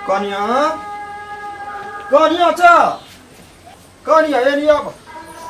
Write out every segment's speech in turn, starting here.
कनिया कनिया चा कनिया ये नहीं अब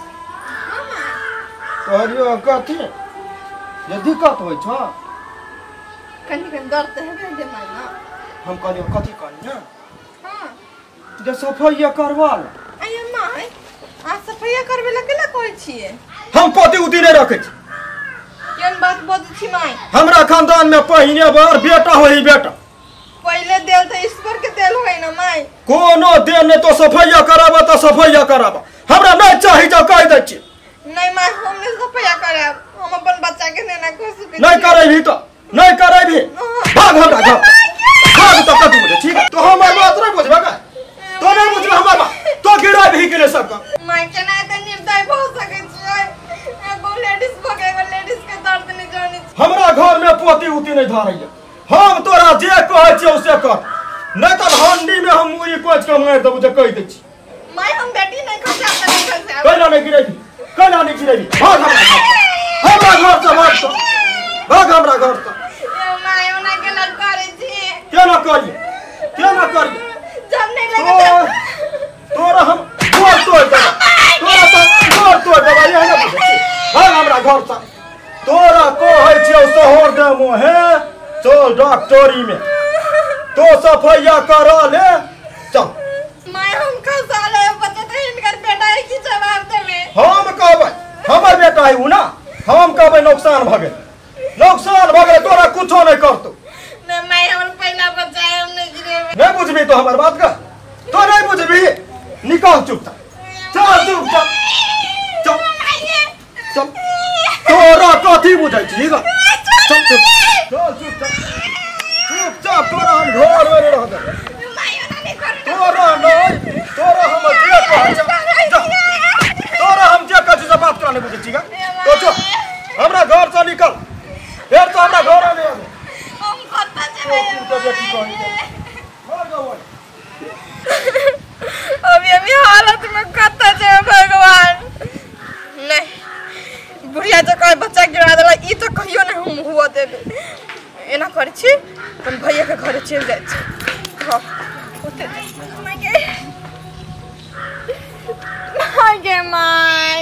तोहरियो कथी ये दिक्कत होई छ कनी दर्द है दे माना हम कनिया कथी कनिया हां जे सफाई करवाल अये माय आ सफाई करबे लगेला कोई छिए हम पति उती नहीं रखे छी केन बात बोल छी माय हमरा खानदान में पहिने बार बेटा होई बेटा पहले देल त ईश्वर के देल होई ना माय कोनो देन ने तो सफाई कराबा तो सफाई कराबा हमरा नहीं चाहि जा कह दे छी नहीं माय हमने सफाई कराब हम अपन बच्चा के नेना को सुके नहीं करे भी तो नहीं करे भी भाग हमरा घर भाग तो कतु मुझे ठीक है तो हमर बात नहीं बुझबा का तो नहीं बुझबा हमर बात तो गिरा भी के सब माय के ना त निर्दय हो सके छै एगो लेडीज के दर्द नहीं जानी हमरा घर में पोती उती नहीं धरैया हम तोरा जे कहै छी उसे कर नहीं तो हंडी में हम मुरी कोच के मार देबो जे कह दे छी माय हम बेटी नहीं खा सकते नहीं खा सकते कहला नहीं गिरेबी भाग हमरा घर से भाग हमरा घर से माय ओना के लड़ करे छी केना करिए जब नहीं लगे तोरा हम गोर तोड़ देबा ये ना बुझे भाग हमरा घर से तोरा कहै छी शहर दे मोहे चल डॉक्टरी में तो सफाइया करा ले चल माय हम खसा ले बच्चा तो इनकर बेटा है की जवाब देबे हम कहबै हमर बेटा है उ ना हम कहबै नुकसान भगे तोरा कुछो नहीं करतो नहीं मैं हमर पहला बच्चा है हम नहीं गिरेबे नहीं बुझबी तो हमर बात का तो नहीं बुझबी निकाल चुपचाप चल चल तोरा कथी बुझै छी चल चुपचाप तोरा हम घर में रह दे तोरा हम जे तोरा हम जे कछु से बात करने बुझै छी तो चल हमरा घर से निकल फिर तो हमरा घर में आबे हम कत्ता जेबे तो बेटी कहि मर जाओ अभी हालत में कत्ता जेबे भगवान नहीं बुढ़िया तो कोई बच्चा गिरा देला ई तो कहियो नहीं हम हुआ देबे एना कर छी हम भैया के घर चल जाय छी हां ओते माय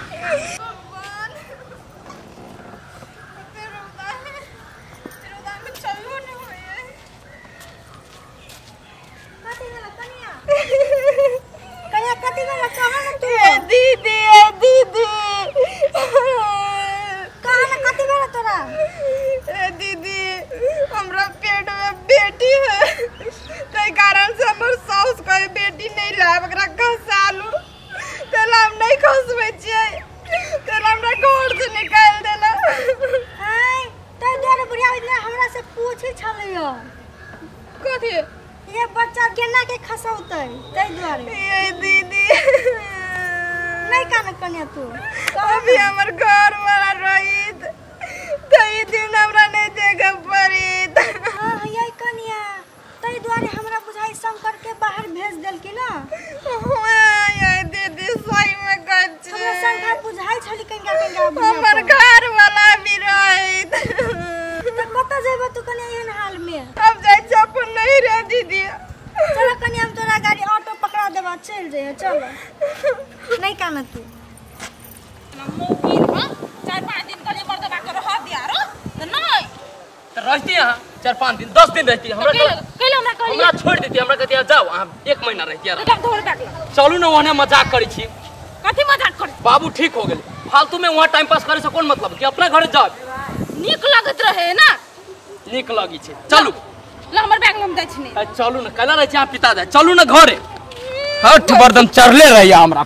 दीदी हमरा पेट में बेटी है तै कारण से हमर साउस कोई बेटी नहीं लाब एकरा घसालू तेला हम नहीं खसबै छियै तेला हमरा घर से निकाल देला हाय तै दोरे बुढ़िया इतना हमरा से पूछै छलैया कथि ये बच्चा केना के खसौतै तै दोरे ए दीदी नहीं कान कन्या तू अभी हमर घर वाला रहित तई दिन हमरा नहीं देखे पड़ित हां ये कन्या तई द्वारे हमरा बुझाई शंकर के बाहर भेज देल की ना ये दीदी सही में कहै छी हमरा शंकर बुझाई छली कन्या हमर घर वाला भी रहित त कत जेबो तू कन्या एहन हाल में अब जाय छप नहीं रे दीदी चल कन्या हम तोरा गाड़ी ऑटो पकड़ा देबा चल जे चल नहीं कान तू मोकिल हां 4-5 दिन कले बर्दबा कर रह दिया रो त नहीं त रहती यहां 4-5 दिन 10 दिन रहती हमरा कहले हमरा कहली हमरा छोड़ देती हमरा कहती जाओ अहाँ 1 महीना रहती यार एकदम धोर बैक चलू ना वहां मजाक करी छी कथि मजाक करे बाबू ठीक हो गेले फालतू में वहां टाइम पास करे से कोन मतलब कि अपना घर जाओ नीक लागत रहे ना नीक लगी छै चलू ल हमर बैग में जाय छी नहीं चलू ना कला रह छी आप पिता दे चलू ना घरे हट बर्दम चढ़ले रहिया हमरा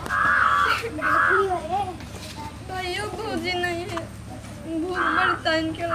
टाइम के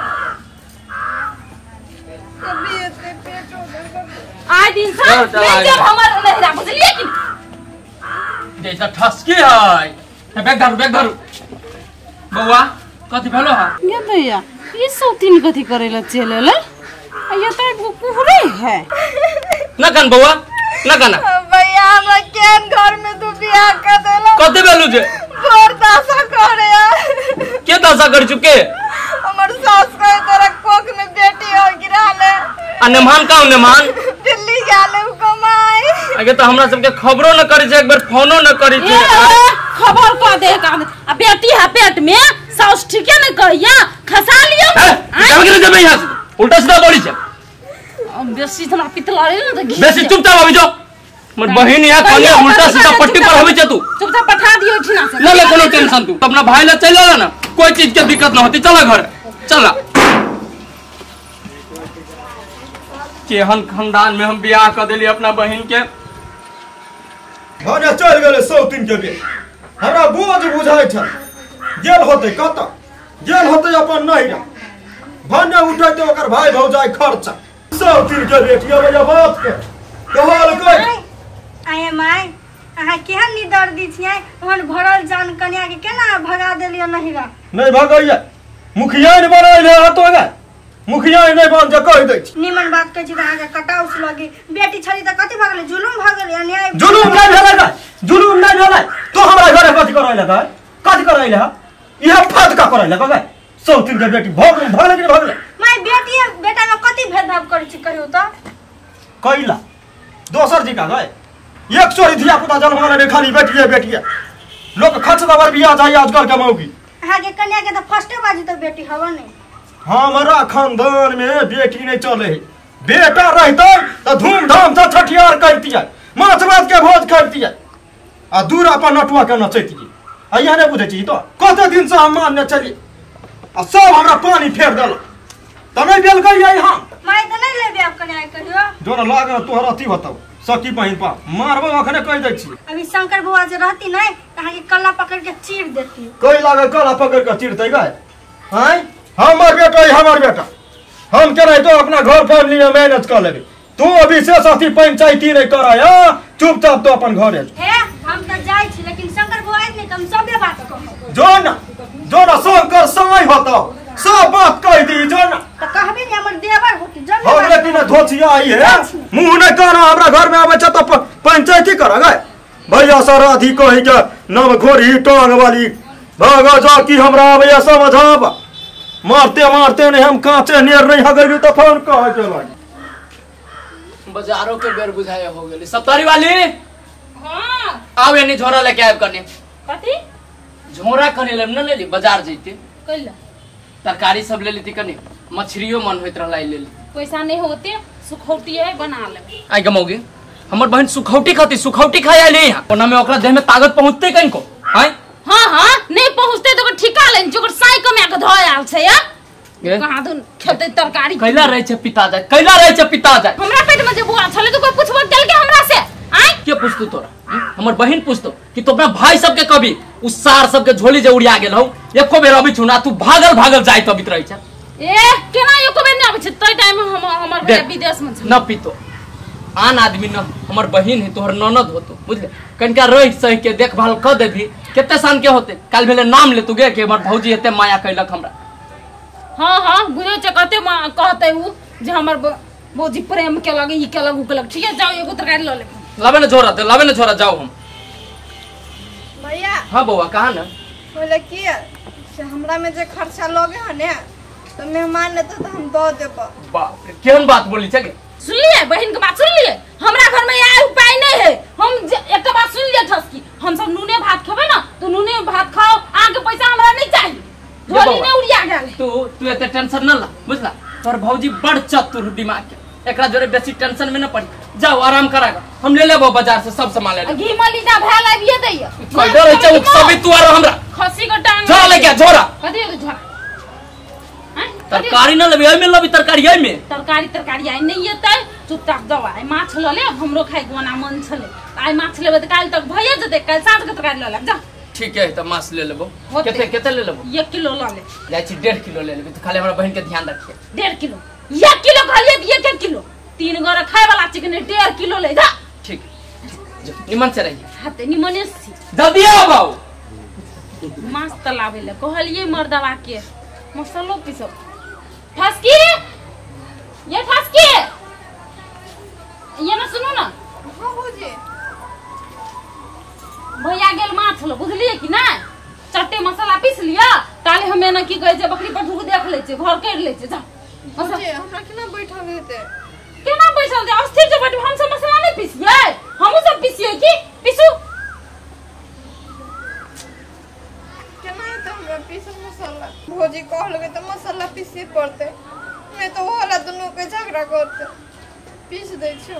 कभी ऐसे पेट हो गया आए दिन सा ले जब हमर नहीं रा बुझलिए कि जैसा ठसकी है बैग धरू बउआ कथि भेलो है ये भैया ये सौतीन कथि करेला चलेले ये तो कुहरे है ना गन बउआ ना गना भैया हमरा केन घर में तू बियाह कर देला कथि भेलु जे और दासा करे के दासा कर चुके हमर सास कहे तोरा कोख में बेटी हो गिराले आ नेमान का नेमान दिल्ली गेले को आगे तो हमरा सबके खबरो न करी छे, एक बार फोनो न करी छे। खबर क दे का आ बेटी है पेट में साउस ठीके न कहिया खसा लियो। जाओ के जब यहां से उल्टा सीधा बोली छे। बेसी थना पितला रे न त बेसी चुपचाप अभी जो मत बहिन यहाँ कन्या उल्टा सीधा पट्टी पर होवे छे। तू चुपचाप पठा दियो ठिना से ले कोनो टेंशन तू अपना भाई ले चल जा ना, कोई चीज के दिक्कत न होती। चला घर चला। केहन खानदान में हम बियाह कर देली अपना बहन के। भने चल गेले 103 के बेट हमरा बोझ बुझाइ छ जेल होते कत जेल होते अपन नहिरा भने उठैते ओकर भाई भौजाई खर्च 103 के बेट ये भैया बात के कहल कोइ आए माय अहाँ केहन निदर्दी छियै ओहन भरल जान कन्या के केना भगा देलियै नहिरा। नहीं भगैया मुखिया ने बनैले हतो गे मुखिया नहीं बन जे कहि दै छी निमन बात कहै छी त अहाँ के कटाउस लगी बेटी छली त कथि भगले जुलुम भगले अन्याय जुलुम नहीं भेलै गे जुलुम नहीं भेलै तो हमरा घरे कथि करैले गे कथि करैले यह फाद का करैले गे 103 के बेटी भगले कि भगले माय बेटी बेटा में कथि भेदभाव करै छी कहियो त कैला दोसर जी का गए एक चोरी धिया पुता जन्माने रे खाली बेटिए लोग खर्च दबर बियाह जाई आजकल के मौगी अहाँ के कन्या के त फर्स्टे बाजी त बेटी हवा नहीं। हमारा खानदान में बेटी नहीं चले है बेटा रहते तो धूमधाम से छठियार करती है माछ भात के भोज करती है आ दूर अपन नटुआ के नचती है आ यह नहीं बुझे छी तो कते दिन से हम मानने चली आ सब हमरा पानी फेर दल त नहीं बेल गई यहां माय त नहीं लेबे आप कन्या कहियो जो न लाग तोहर अथी बताओ सकी पहिन पा मारबो अखने कह दै छी अभी शंकर बुआ जे रहती नहीं त अहाँ के कल्ला पकड़ के चीर देती कोई लागे कला पकड़ के चिरते गए हैं हमर बेटा हम के नहीं तो अपना घर फैमिली में मैनेज कर लेबे तू अभी से साथी पंचायती नहीं कराया चुपचाप तो अपन घर हे हम त जाई छी लेकिन शंकर बुआ नहीं हम सबे बात कहब जो ना शंकर समय होता सब बात कह दी जो ना त कहबे नहीं हमर देवर होती जब हम लेकिन धोचिया आई है मुंह नहीं कहना हमरा घर में आवे छ तो पंचायती करा गए भैया सराधी कहि के नव घोरी टांग वाली भागा जा की हमरा आवे समझाब मारते नहीं हम कांचे नियर नहीं हगैली तो फोन कह के लागी बाजारों के बेर बुझाया हो गेली। सप्तारी वाली हां आवे नहीं झोरा लेके आब करने कथि झोरा कने ले न लेली बाजार जइते कइला तरकारी सब ले लेती कने मछलियो मन होइत रहला ले ली पैसा नहीं होते सुखौटी है बना ले आई गमौगे हमर बहन सुखौटी खाती सुखौटी खाया ले यहां ओना में ओकरा देह में ताकत पहुंचते कहीं को हैं हां नहीं पहुंचते तो ठिका लेन जोकर साई कमे के धय आल छै या कहां दुन खेते तरकारी कैला रहे छे पिता जाय हमरा पेट में जे बुआ छले तो कोई पूछबो चल के हमरा से आय के पूछतू तोरा हमर बहन पूछतो कि तो अपना भाई सब के कभी उस सार सब के झोली जे उड़िया गेल हो एको बेर अभी छुना तू भागल जाय तबित रही छ ए केना एको बेर नै आबै छै तै टाइम में हमर विदेश में छ न पीतो आन आदमी न हमर बहन है तोहर ननद होतो बुझले कनका रह सह के देखभाल क देबी केते सान के होते काल भेले नाम ले तू गे के हमर भौजी एते माया कैलक हमरा हां बुझे छ कते कहते उ जे हमर भौजी प्रेम के लगे ई के लगे उ के लगे ठीक है जाओ एगो तरकारी ल ले लावे न छोरा जाओ हम भैया हां बौआ कहा न बोले कि से हमरा में जे खर्चा लगे है ने तो मेहमान ने तो हम दो देब बाप रे केहन बात बोली छ गे सुनलिए बहन के बात सुनलिए हमरा घर में यह उपाय नहीं है हम एक बात सुन लिया ठसकी हम सब नूने भात खेबे ना तो नूने भात खाओ आगे पैसा हमरा नहीं चाहिए झोली में उड़िया गेल तू एते टेंशन न ला बुझला तोर भौजी बड़ चतुर दिमाग के एकरा जोरे बेसी टेंशन में न पड़ी जाओ आराम करागा हम ले लेबो बाजार से सब सामान ले ले घी मलीदा भेल आबिए दैया कोई डर छै उ सब तू आरो हमरा खसी के टांग झोरा ले के झोरा कथि झोरा तरकारी न लेबे में लेबे तरकारी आई में तरकारी आई नहीं येतै चुपचाप जाओ आई माछ ल ले हमरो खाइ गोना मन छले आई माछ लेबे त काल तक भइए जते काल साँझ के तरकारी ल ले जा ठीक है त माछ ले लेबो केते ले लेबो 1 किलो ल ले जाय छी 1.5 किलो ले लेबे त खाली हमरा बहन के ध्यान रखिए 1.5 किलो 1 किलो खालिए 1 किलो 3 गोरा खाए वाला चिकन 1.5 किलो ले जा ठीक निमन से रहिए हाते निमने सी जल्दी आओ बाऊ माछ तलावे ले कहलिए मर्दवा के मसालो पीसो ठसकी ये ठसकी ये ना सुनो ना हां भौजी भैया गेल माछ लो बुझलिए कि ना चट्टे मसाला पीस लिया ताले हमें ना की कहे जे बकरी पर ढुक देख ले छे घर कर ले छे जा भौजी हमरा केना बैठल हेते केना बैठल जे अस्थिर जे बैठ हम सब मसाला नहीं पीसिए हम छो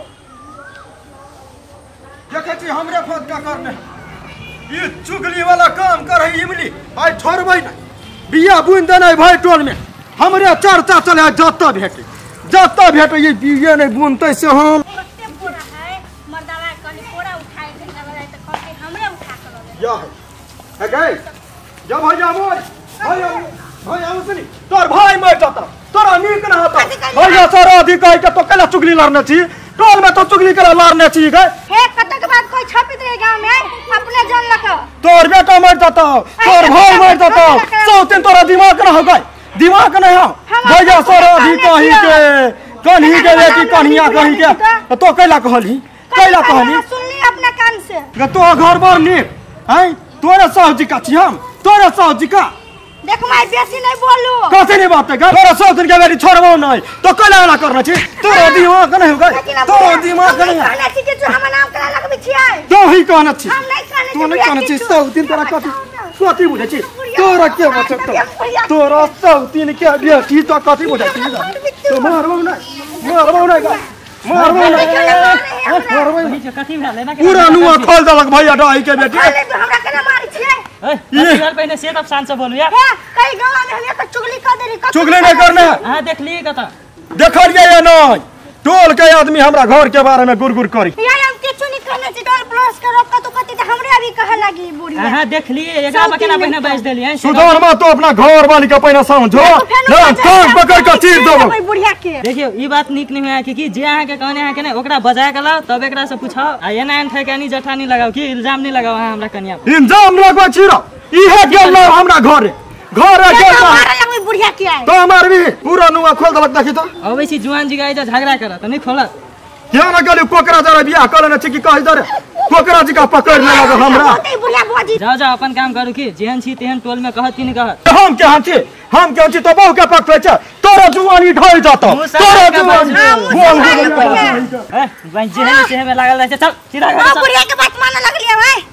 देखे छी हमरे फोन का करने ये चुगली वाला काम कर है इमली आई छोड़बै नहीं बिया बुन देने भाई टोल में हमरे चर्चा चले जत्ता भेटे ये बिया नहीं बुनते से हम कते पूरा है मर्दावा कनी पूरा उठाए देना वाला त कके हमरे उठा कर या है गए जब भैया मोर भाई सुनी तोर भाई मर जाता तोरा नीक ना होता भैया सारा अधिकारी के तो कला चुगली लड़ने छी टोल में तो चुगली कला लड़ने छी गए हे कत के बाद कोई छपित रहे गांव में अपने जान लगा तोर बेटा मर जाता तोर भाई मर जाता सब दिन तोरा दिमाग ना हो गए दिमाग नहीं हो भैया सारा अधिकारी के कन्ही के बेटी कन्हिया कहीं के तो कैला कहली सुन ली अपने कान से तो घर बार नीक हैं तोरे साहब जी का छी हम तोरे साहब जी का देख माय बेसी नहीं बोलू कैसे नहीं बात है तोरा 100 दिन के बेटी छोड़बो नहीं तो कैला वाला करना छी तोरा दिमाग नहीं होगा तोरा दिमाग नहीं है कहना छी कि तू हम नाम करा लगबे छियै तो ही कहना छी हम नहीं कहने तू नहीं कहना छी 100 दिन तोरा कथि बुझे छी तोरा के बचत तोरा 100 दिन के बेटी तो कथि बुझे छी तो मारबो नहीं कथी भेलै ना पूरा नुआ खोल देलक भैया डाई के बेटी हमरा केना मारै छियै ये पहले से तब शान से बोलू यार कई गांव में हमें तो चुगली कर देली चुगली नहीं करना हां देख लिए कथा देखलिए या नहीं टोल के आदमी हमरा घर के बारे में गुरगुर करी यार हम किछु नहीं कहने छी डॉल प्लस के रोक तो कथि त हमरे अभी कहे लगी बुढ़िया हां देख लिए एकरा बकेना पहिने बेच देली हैं सुधार में तो अपना घर वाली के पहिने समझो ना कान पकड़ के चीर देबो कोई बुढ़िया के देखियो ई बात निक नहीं है कि जे अहाँ के कहने है कि नहीं ओकरा बजा के लाओ तब एकरा से पूछो आ एना एन ठेकानी जठानी लगाओ कि इल्जाम नहीं लगाओ अहाँ हमरा कनिया इल्जाम लगवा छिरो इहे गेल ना हमरा घर गेल मारे लगबे बुढ़िया के आए तो मारबी पूरा नुआ खोल देलक देखि तो अबै छी जुआन जी गाय झगड़ा कर त नहीं खोलत क्या ना कहली कोकरा जरा बियाह कर लेने छी कि कहि दरे कोकरा जी का पकड़ ले लगे हमरा बहुते बुढ़िया बुआजी जाओ जाओ अपन काम करू कि जेहन छी तेहन टोल में कहत कि नहीं कहत हम क्या छी तो बहु के पकड़ छ तोरा जुआनी ढल जाता तोरा जुआनी भाई जेहन से में लागल रहे चल सीधा घर बुढ़िया के बात माने लगलिए भाई